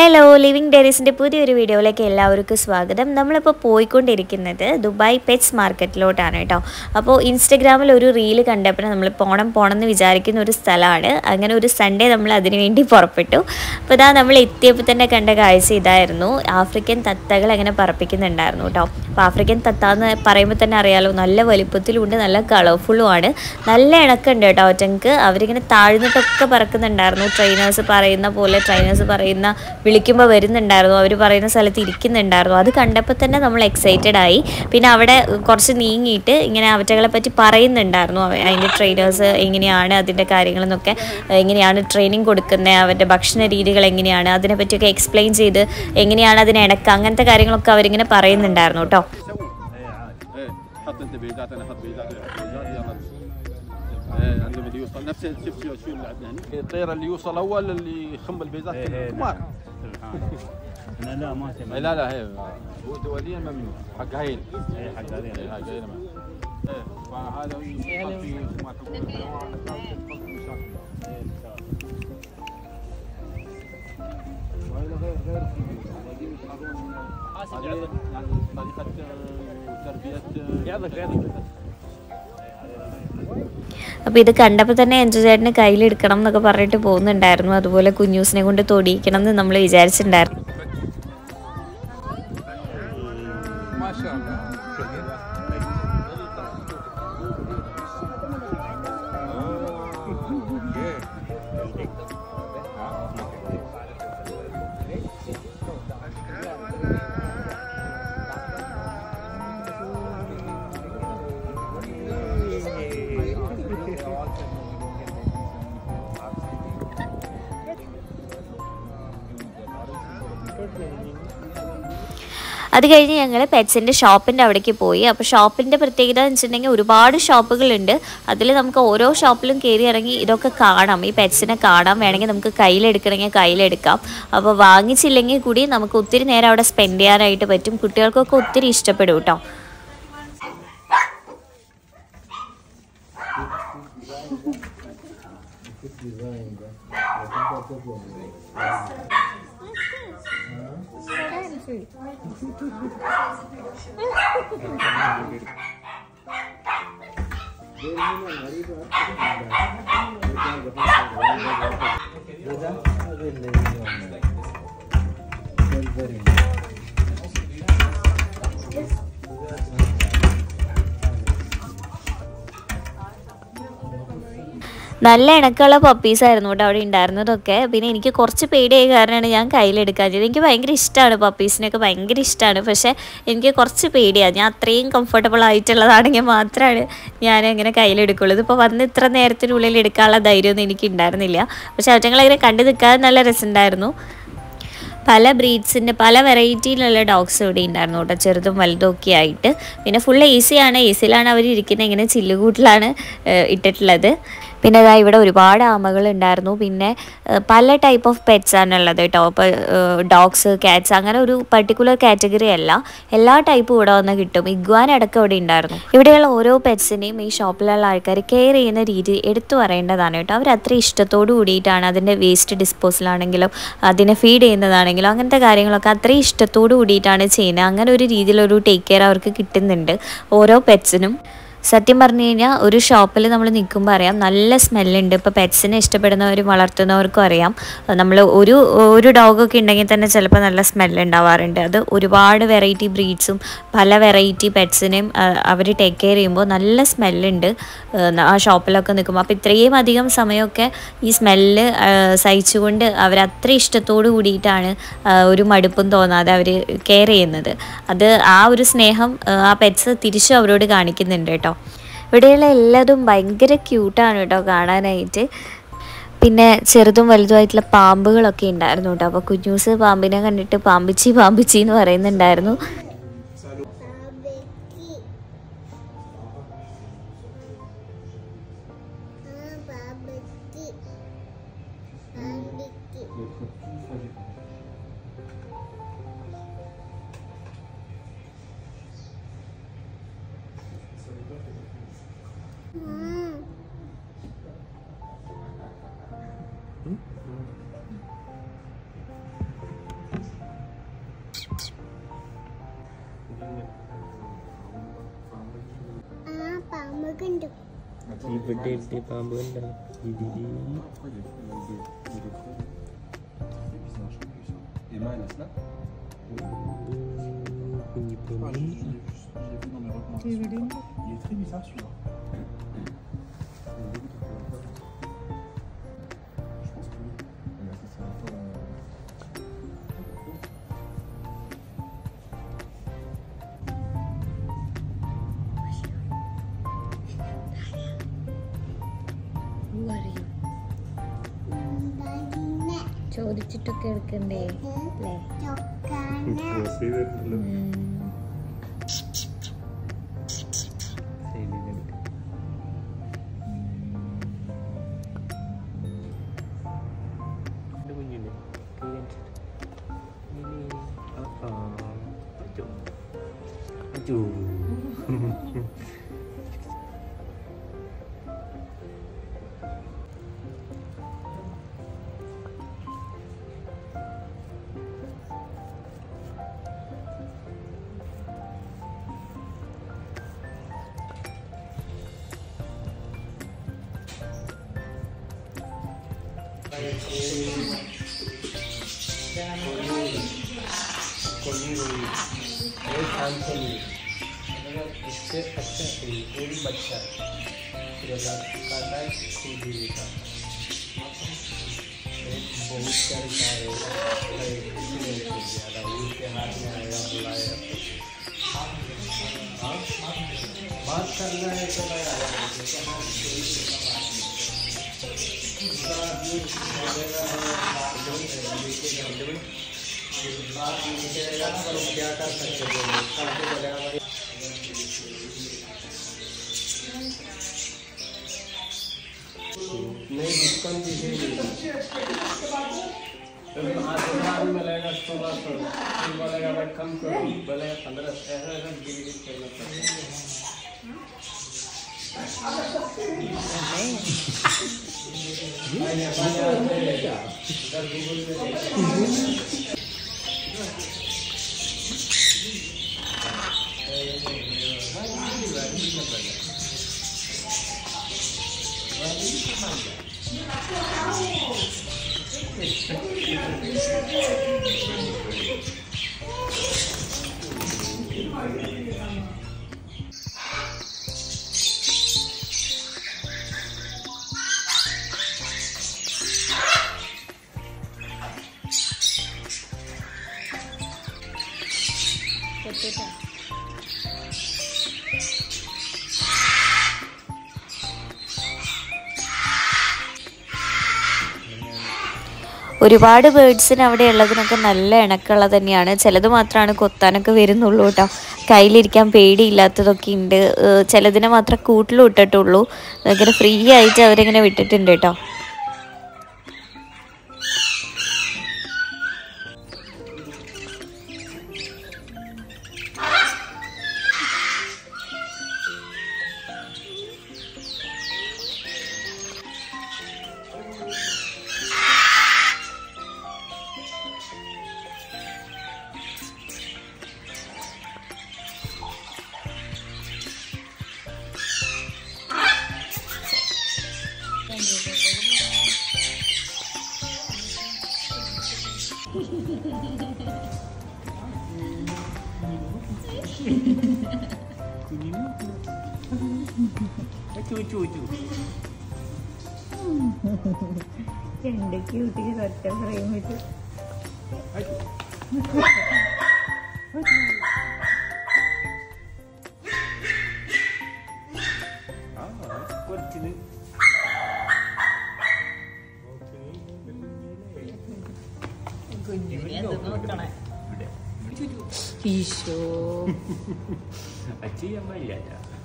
Hello living ഡയറീസിൻ്റെ പുതിയൊരു വീഡിയോയിലേക്ക് എല്ലാവർക്കും സ്വാഗതം. നമ്മളിപ്പോൾ പോയിക്കൊണ്ടിരിക്കുന്നത് ദുബായ് പെറ്റ്സ് മാർക്കറ്റിലോട്ടാണ് കേട്ടോ. അപ്പോൾ ഇൻസ്റ്റഗ്രാമിൽ ഒരു റീല് കണ്ടപ്പോൾ നമ്മൾ പോണം എന്ന് വിചാരിക്കുന്ന ഒരു സ്ഥലമാണ്. അങ്ങനെ ഒരു സൺഡേ നമ്മൾ അതിനു വേണ്ടി പുറപ്പെട്ടു. അപ്പോൾ ഇതാ നമ്മൾ എത്തിയപ്പോൾ തന്നെ കണ്ട കാഴ്ച ഇതായിരുന്നു. ആഫ്രിക്കൻ തത്തകൾ അങ്ങനെ പറപ്പിക്കുന്നുണ്ടായിരുന്നു കേട്ടോ. അപ്പോൾ ആഫ്രിക്കൻ തത്ത എന്ന് പറയുമ്പോൾ തന്നെ അറിയാലോ, നല്ല വലിപ്പത്തിലുണ്ട്, നല്ല കളർഫുള്ളുമാണ്, നല്ല ഇണക്കുണ്ട് കേട്ടോ. ഒറ്റക്ക് അവരിങ്ങനെ താഴ്ന്നിട്ടൊക്കെ പറക്കുന്നുണ്ടായിരുന്നു. ട്രെയിനേഴ്സ് പറയുന്ന വിളിക്കുമ്പോൾ വരുന്നുണ്ടായിരുന്നു, അവർ പറയുന്ന സ്ഥലത്ത് ഇരിക്കുന്നുണ്ടായിരുന്നു. അത് കണ്ടപ്പോൾ തന്നെ നമ്മൾ എക്സൈറ്റഡ് ആയി. പിന്നെ അവിടെ കുറച്ച് നീങ്ങിയിട്ട് ഇങ്ങനെ അവറ്റകളെ പറ്റി പറയുന്നുണ്ടായിരുന്നു. അതിൻ്റെ ട്രെയിനേഴ്സ് എങ്ങനെയാണ്, അതിൻ്റെ കാര്യങ്ങളെന്നൊക്കെ, എങ്ങനെയാണ് ട്രെയിനിങ് കൊടുക്കുന്നത്, അവരുടെ ഭക്ഷണ രീതികൾ എങ്ങനെയാണ്, അതിനെപ്പറ്റിയൊക്കെ എക്സ്പ്ലെയിൻ ചെയ്ത് എങ്ങനെയാണ് അതിനെ ഇണക്കുക, അങ്ങനത്തെ കാര്യങ്ങളൊക്കെ അവരിങ്ങനെ പറയുന്നുണ്ടായിരുന്നു കേട്ടോ. عندهم اللي يوصل نفس شوف شو اللي عندنا هنا الطير اللي يوصل اول اللي يخم البيضات كبار. لا ما سمع. لا هي هو دوليا ممنوع حق هايل. اي حق هايل. هاي جاينا فهذا يوصل في ما تقول غير طريقه تربيه يعطيك. അപ്പോൾ ഇത് കണ്ടപ്പോൾ തന്നെ എൻജോ ചേട്ടന് കയ്യിലെടുക്കണം എന്നൊക്കെ പറഞ്ഞിട്ട് പോകുന്നുണ്ടായിരുന്നു. അതുപോലെ കുഞ്ഞൂസിനെ കൊണ്ട് തൊടിയിക്കണം എന്ന് നമ്മൾ വിചാരിച്ചിട്ടുണ്ടായിരുന്നു. അത് കഴിഞ്ഞ് ഞങ്ങൾ പെറ്റ്സിൻ്റെ ഷോപ്പിൻ്റെ അവിടേക്ക് പോയി. അപ്പോൾ ഷോപ്പിൻ്റെ പ്രത്യേകത എന്ന് വെച്ചിട്ടുണ്ടെങ്കിൽ ഒരുപാട് ഷോപ്പുകളുണ്ട്. അതിൽ നമുക്ക് ഓരോ ഷോപ്പിലും കയറി ഇറങ്ങി ഇതൊക്കെ കാണാം, ഈ പെറ്റ്സിനെ കാണാം. വേണമെങ്കിൽ നമുക്ക് കയ്യിലെടുക്കണമെങ്കിൽ കയ്യിലെടുക്കാം. അപ്പോൾ വാങ്ങിച്ചില്ലെങ്കിൽ കൂടി നമുക്ക് ഒത്തിരി നേരം അവിടെ സ്പെൻഡ് ചെയ്യാനായിട്ട് പറ്റും. കുട്ടികൾക്കൊക്കെ ഒത്തിരി ഇഷ്ടപ്പെടും കേട്ടോ. നല്ല ഇണക്കമുള്ള പപ്പീസായിരുന്നു കേട്ടോ അവിടെ ഉണ്ടായിരുന്നതൊക്കെ. പിന്നെ എനിക്ക് കുറച്ച് പേടിയായ കാരണമാണ് ഞാൻ കയ്യിലെടുക്കാൻ ചെയ്തത്. എനിക്ക് ഭയങ്കര ഇഷ്ടമാണ്, പപ്പീസിനൊക്കെ ഭയങ്കര ഇഷ്ടമാണ്. പക്ഷേ എനിക്ക് കുറച്ച് പേടിയാണ്. ഞാൻ അത്രയും കംഫർട്ടബിൾ ആയിട്ടുള്ളതാണെങ്കിൽ മാത്രമാണ് ഞാൻ അങ്ങനെ കയ്യിലെടുക്കുള്ളൂ. ഇതിപ്പോൾ വന്ന് ഇത്ര നേരത്തിനുള്ളിൽ എടുക്കാനുള്ള ധൈര്യമൊന്നും എനിക്ക് ഉണ്ടായിരുന്നില്ല. പക്ഷേ അവറ്റങ്ങളങ്ങനെ കണ്ടു നിൽക്കാൻ നല്ല രസമുണ്ടായിരുന്നു. പല ബ്രീഡ്സിൻ്റെ പല വെറൈറ്റിയിലുള്ള ഡോഗ്സ് ഇവിടെ ഉണ്ടായിരുന്നു കേട്ടോ, ചെറുതും വലുതും ഒക്കെ ആയിട്ട്. പിന്നെ ഫുൾ എ സിയിലാണ് അവർ ഇരിക്കുന്നത്, ഇങ്ങനെ ചില്ലുകൂട്ടിലാണ് ഇട്ടിട്ടുള്ളത്. പിന്നെ അതാ ഇവിടെ ഒരുപാട് ആമകൾ ഉണ്ടായിരുന്നു. പിന്നെ പല ടൈപ്പ് ഓഫ് പെറ്റ്സ് ആണുള്ളത് കേട്ടോ. ഇപ്പോൾ ഡോഗ്സ്, കാറ്റ്സ്, അങ്ങനെ ഒരു പർട്ടിക്കുലർ കാറ്റഗറി അല്ല, എല്ലാ ടൈപ്പും ഇവിടെ വന്ന് കിട്ടും. ഇഗ്വാൻ അടക്കം ഇവിടെ ഉണ്ടായിരുന്നു. ഇവിടെയുള്ള ഓരോ പെറ്റ്സിനെയും ഈ ഷോപ്പിലുള്ള ആൾക്കാർ കെയർ ചെയ്യുന്ന രീതി എടുത്തു പറയേണ്ടതാണ് കേട്ടോ. അവർ അത്ര ഇഷ്ടത്തോടു കൂടിയിട്ടാണ് അതിൻ്റെ വേസ്റ്റ് ഡിസ്പോസലാണെങ്കിലും അതിനെ ഫീഡ് ചെയ്യുന്നതാണെങ്കിലും അങ്ങനത്തെ കാര്യങ്ങളൊക്കെ അത്രയും ഇഷ്ടത്തോടു കൂടിയിട്ടാണ് ചെയ്യുന്നത്. അങ്ങനെ ഒരു രീതിയിലൊരു ടേക്ക് കെയർ അവർക്ക് കിട്ടുന്നുണ്ട് ഓരോ പെറ്റ്സിനും. സത്യം പറഞ്ഞു കഴിഞ്ഞാൽ ഒരു ഷോപ്പിൽ നമ്മൾ നിൽക്കുമ്പോൾ അറിയാം, നല്ല സ്മെല്ലുണ്ട്. ഇപ്പോൾ പെറ്റ്സിനെ ഇഷ്ടപ്പെടുന്നവരും വളർത്തുന്നവർക്കും അറിയാം. നമ്മൾ ഒരു ഡോഗൊക്കെ ഉണ്ടെങ്കിൽ തന്നെ ചിലപ്പോൾ നല്ല സ്മെല്ല് ഉണ്ടാവാറുണ്ട്. അത് ഒരുപാട് വെറൈറ്റി ബ്രീഡ്സും പല വെറൈറ്റി പെറ്റ്സിനെയും അവർ ടേക്ക് കെയർ ചെയ്യുമ്പോൾ നല്ല സ്മെല്ലുണ്ട് ആ ഷോപ്പിലൊക്കെ നിൽക്കുമ്പോൾ. അപ്പോൾ ഇത്രയും അധികം സമയമൊക്കെ ഈ സ്മെല്ല് സഹിച്ചുകൊണ്ട് അവർ അത്ര ഇഷ്ടത്തോടു കൂടിയിട്ടാണ് ഒരു മടുപ്പും തോന്നാതെ അവർ കെയർ ചെയ്യുന്നത്. അത് ആ ഒരു സ്നേഹം ആ പെറ്റ്സ് തിരിച്ചും അവരോട് കാണിക്കുന്നുണ്ട് കേട്ടോ. ഇവിടെയുള്ള എല്ലാതും ഭയങ്കര ക്യൂട്ടാണ് കേട്ടോ കാണാനായിട്ട്. പിന്നെ ചെറുതും വലുതുമായിട്ടുള്ള പാമ്പുകളൊക്കെ ഉണ്ടായിരുന്നു കേട്ടോ. അപ്പോൾ കുഞ്ഞൂസ് പാമ്പിനെ കണ്ടിട്ട് പാമ്പിച്ചി എന്ന് പറയുന്നുണ്ടായിരുന്നു. ഇവിടെ പാമ്പ് കണ്ടോ? ചോദിച്ചിട്ടൊക്കെ എടുക്കണ്ടേ അല്ലേ? इससे अच्छा कोई बच्चा बहुत के हाथ में आएगा बुलाएगा बात करना है तो मैं आ क्या कर सकते हो? नहीं डिस्काउंट मिलेगा 1600 बोलेगा भाई कम करो बोलेगा 15 ऐसा डिलीवरी करना ഒരുപാട് ബേഡ്സിന് അവിടെ ഉള്ളതിനൊക്കെ നല്ല ഇണക്കുള്ളത് തന്നെയാണ്. ചിലത് മാത്രമാണ് കൊത്താനൊക്കെ വരുന്നുള്ളൂ കേട്ടോ. കയ്യിലിരിക്കാൻ പേടിയില്ലാത്തതൊക്കെ ഉണ്ട്. ചിലതിനെ മാത്രം കൂട്ടിൽ വിട്ടിട്ടുള്ളൂ. അങ്ങനെ ഫ്രീ ആയിട്ട് അവരിങ്ങനെ വിട്ടിട്ടുണ്ട് കേട്ടോ. ഈശോ ചെയ്യാൻ വയ്യ.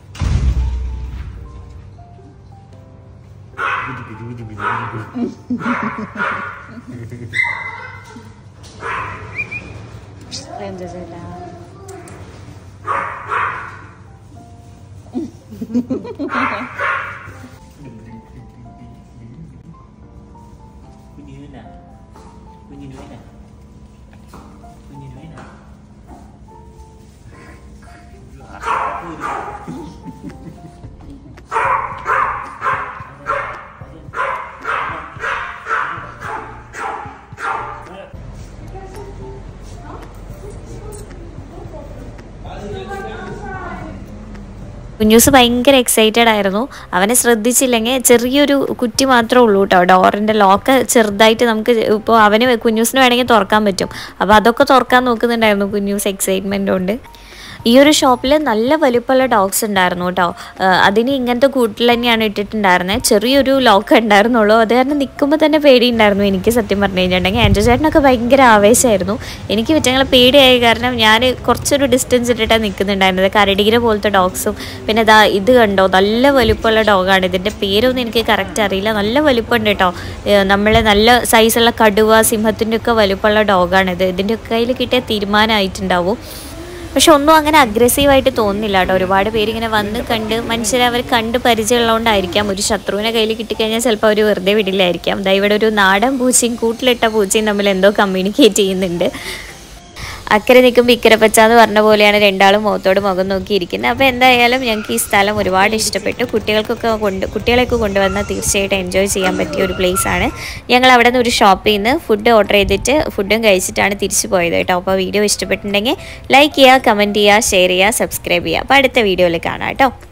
എന്താ ചേട്ടാ കുഞ്ഞൂസ് ഭയങ്കര എക്സൈറ്റഡ് ആയിരുന്നു. അവനെ ശ്രദ്ധിച്ചില്ലെങ്കിൽ ചെറിയൊരു കുറ്റി മാത്രമേ ഉള്ളൂ കേട്ടോ. ഡോറിൻ്റെ ലോക്ക് ചെറുതായിട്ട് നമുക്ക് ഇപ്പോൾ കുഞ്ഞൂസിന് വേണമെങ്കിൽ തുറക്കാൻ പറ്റും. അപ്പോൾ അതൊക്കെ തുറക്കാൻ നോക്കുന്നുണ്ടായിരുന്നു കുഞ്ഞൂസ് എക്സൈറ്റ്മെൻ്റ് കൊണ്ട്. ഈ ഒരു ഷോപ്പിൽ നല്ല വലിപ്പമുള്ള ഡോഗ്സ് ഉണ്ടായിരുന്നു കേട്ടോ. അതിന് ഇങ്ങനത്തെ കൂട്ടിൽ തന്നെയാണ് ഇട്ടിട്ടുണ്ടായിരുന്നത്. ചെറിയൊരു ലോക്ക് ഉണ്ടായിരുന്നുള്ളൂ. അത് കാരണം നിൽക്കുമ്പോൾ തന്നെ പേടിയുണ്ടായിരുന്നു എനിക്ക് സത്യം പറഞ്ഞു കഴിഞ്ഞിട്ടുണ്ടെങ്കിൽ. എൻ്റെ ചേട്ടനൊക്കെ ഭയങ്കര ആവേശമായിരുന്നു. എനിക്ക് വിറ്റങ്ങളെ പേടിയായ കാരണം ഞാൻ കുറച്ചൊരു ഡിസ്റ്റൻസ് ഇട്ടിട്ടാണ് നിൽക്കുന്നുണ്ടായിരുന്നത്. കരടിഗിര പോലത്തെ ഡോഗ്സും പിന്നെ ഇത് കണ്ടോ, നല്ല വലിപ്പമുള്ള ഡോഗാണ്. ഇതിൻ്റെ പേരൊന്നും എനിക്ക് കറക്റ്റ് അറിയില്ല. നല്ല വലിപ്പമുണ്ട് കേട്ടോ. നമ്മളെ നല്ല സൈസുള്ള കടുവ, സിംഹത്തിൻ്റെ ഒക്കെ വലിപ്പമുള്ള ഡോഗാണിത്. ഇതിൻ്റെയൊക്കെ കയ്യിൽ കിട്ടിയ തീരുമാനമായിട്ടുണ്ടാവും. പക്ഷെ ഒന്നും അങ്ങനെ അഗ്രസീവായിട്ട് തോന്നുന്നില്ല കേട്ടോ. ഒരുപാട് പേരിങ്ങനെ വന്ന് കണ്ട് മനുഷ്യരെ അവർ കണ്ട് പരിചയമുള്ളതുകൊണ്ടായിരിക്കാം. ഒരു ശത്രുവിനെ കയ്യിൽ കിട്ടിക്കഴിഞ്ഞാൽ ചിലപ്പോൾ അവർ വെറുതെ വിടില്ലായിരിക്കാം. ഇവിടെ ഒരു നാടൻ പൂച്ചയും കൂട്ടിലിട്ട പൂച്ചയും തമ്മിൽ എന്തോ കമ്മ്യൂണിക്കേറ്റ് ചെയ്യുന്നുണ്ട്. അക്കരെ നിൽക്കുമ്പോൾ ഇക്കരെ പച്ച എന്ന് പറഞ്ഞ പോലെയാണ് രണ്ടാളും മുഖത്തോട് മുഖം നോക്കിയിരിക്കുന്നത്. അപ്പോൾ എന്തായാലും ഞങ്ങൾക്ക് ഈ സ്ഥലം ഒരുപാട് ഇഷ്ടപ്പെട്ടു. കുട്ടികളെയൊക്കെ കൊണ്ടുവന്നാൽ തീർച്ചയായിട്ടും എൻജോയ് ചെയ്യാൻ പറ്റിയ ഒരു പ്ലേസാണ്. ഞങ്ങൾ അവിടെ നിന്ന് ഒരു ഷോപ്പിൽ നിന്ന് ഫുഡ് ഓർഡർ ചെയ്തിട്ട് ഫുഡും കഴിച്ചിട്ടാണ് തിരിച്ചു പോയത് കേട്ടോ. അപ്പോൾ വീഡിയോ ഇഷ്ടപ്പെട്ടിട്ടുണ്ടെങ്കിൽ ലൈക്ക് ചെയ്യുക, കമൻറ്റ് ചെയ്യുക, ഷെയർ ചെയ്യുക, സബ്സ്ക്രൈബ് ചെയ്യുക. അപ്പോൾ അടുത്ത വീഡിയോയിൽ കാണാം കേട്ടോ.